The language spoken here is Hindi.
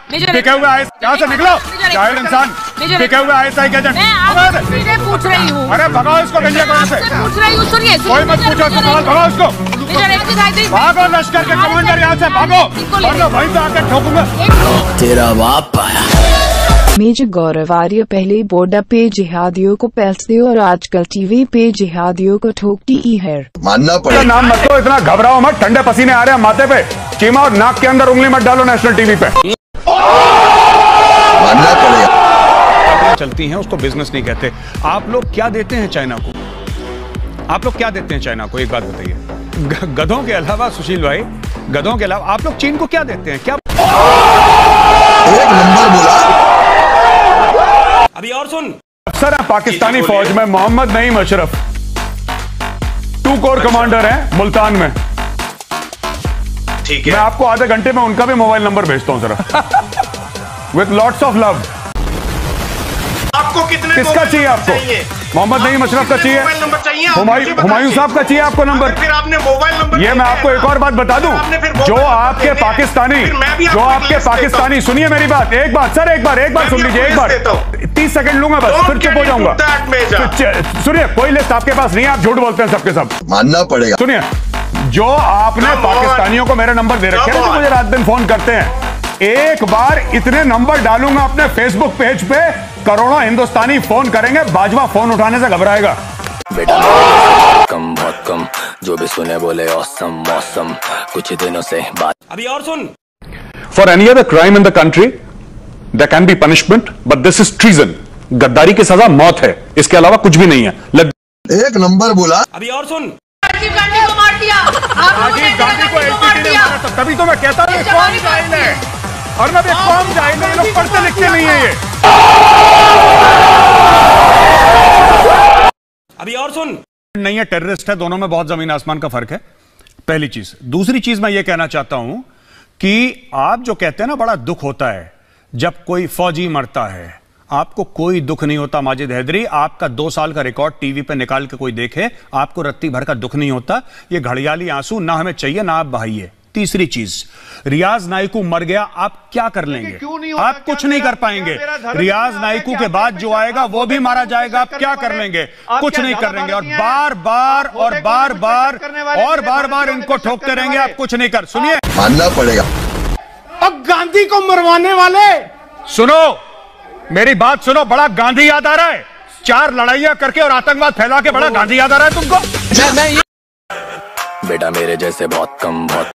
बिके हुए यहाँ से निकलो, जाहिर इंसान, बिके हुए ISI के एजेंट। मैं पूछ रही हूँ। अरे भगाओ इसको गंजे कौन से पूछ रही हूँ, सुनिए। कोई मत पूछो सवाल, भगाओ इसको। भागो लश्कर के कमांडर यहाँ से, भागो, वरना वहीं पे आकर ठोकूंगा। तेरा बाप आया। मेजर गौरव आर्य पहले बॉर्डर पे जिहादियों को पैलते और आजकल टीवी पे जिहादियों को ठोकती है। मानना पड़ेगा। नाम मत लो, इतना घबराओ मत, ठंडे पसीने आ रहे हैं माथे पे। चीमा और नाक के अंदर उंगली मत डालो नेशनल टीवी पे। मानना पड़ेगा। चलती हैं उसको बिजनेस नहीं कहते। आप लोग क्या देते हैं चाइना को? आप लोग क्या देते हैं चाइना को? एक बात बताइए। गधों के अलावा सुशील भाई, गधों के अलावा आप लोग चीन को क्या देते हैं? क्या एक नंबर बोला। अभी और सुन, अफसर है पाकिस्तानी फौज में मोहम्मद नईम अशरफ, 2 कोर कमांडर हैं मुल्तान में। ठीक है, मैं आपको आधे घंटे में उनका भी मोबाइल नंबर भेजता हूं जरा, विथ लॉट्स ऑफ लव। आपको कितने किसका चाहिए आपको? मोहम्मद नईम अशरफ का चाहिए, हुमायूं साहब का चाहिए आपको नंबर? फिर आपने मोबाइल नंबर, ये मैं आपको एक और बात बता दूं, जो आपके पाकिस्तानी, सुनिए मेरी बात, एक बात सर, एक बार सुन लीजिए, एक बार 30 सेकंड लूंगा बस, फिर चुप हो जाऊंगा। सुनिए, कोई लिस्ट आपके पास नहीं है, आप झूठ बोलते हैं सबके सब। मानना पड़ेगा। सुनिए, जो आपने पाकिस्तानियों को मेरे नंबर दे रखे हैं, जो मुझे रात दिन फोन करते हैं, एक बार इतने नंबर डालूंगा अपने फेसबुक पेज पे, करोड़ों हिंदुस्तानी फोन करेंगे, बाजवा फोन उठाने से घबराएगा। बेटा कम बहुत कम, जो भी सुने बोले औसम मौसम, कुछ दिनों से बात। अभी और सुन, for any other crime in the country there can be punishment, but this is treason. गद्दारी की सजा मौत है, इसके अलावा कुछ भी नहीं है। एक नंबर बोला। अभी और सुन, राजीव गांधी को मार दिया, राजीव गांधी को LTT ने मारा, तो तभी तो मैं कहता हूं कौन जाहिल है, और मैं कौन जाहिल है, ये लोग पढ़ते लिखते नहीं है। ये अभी और सुन, नहीं है, टेररिस्ट है, दोनों में बहुत जमीन आसमान का फर्क है, पहली चीज। दूसरी चीज मैं ये कहना चाहता हूं कि आप जो कहते हैं ना, बड़ा दुख होता है जब कोई फौजी मरता है, आपको कोई दुख नहीं होता माजिद हैदरी। आपका 2 साल का रिकॉर्ड टीवी पे निकाल के कोई देखे, आपको रत्ती भर का दुख नहीं होता। ये घड़ियाली आंसू ना हमें चाहिए, ना आप बहाइए। तीसरी चीज, रियाज नाइकू मर गया, आप क्या कर लेंगे? आप कुछ नहीं कर पाएंगे। रियाज नाइकू के बाद जो आएगा वो भी मारा जाएगा, आप क्या कर लेंगे? कुछ नहीं कर लेंगे। और बार बार इनको ठोकते रहेंगे, आप कुछ नहीं कर। सुनिए, मानना पड़ेगा। अब गांधी को मरवाने वाले, सुनो मेरी बात सुनो, बड़ा गांधी याद आ रहा है? 4 लड़ाइयां करके और आतंकवाद फैला के बड़ा गांधी याद आ रहा है तुमको? बेटा मेरे जैसे बहुत कम बहुत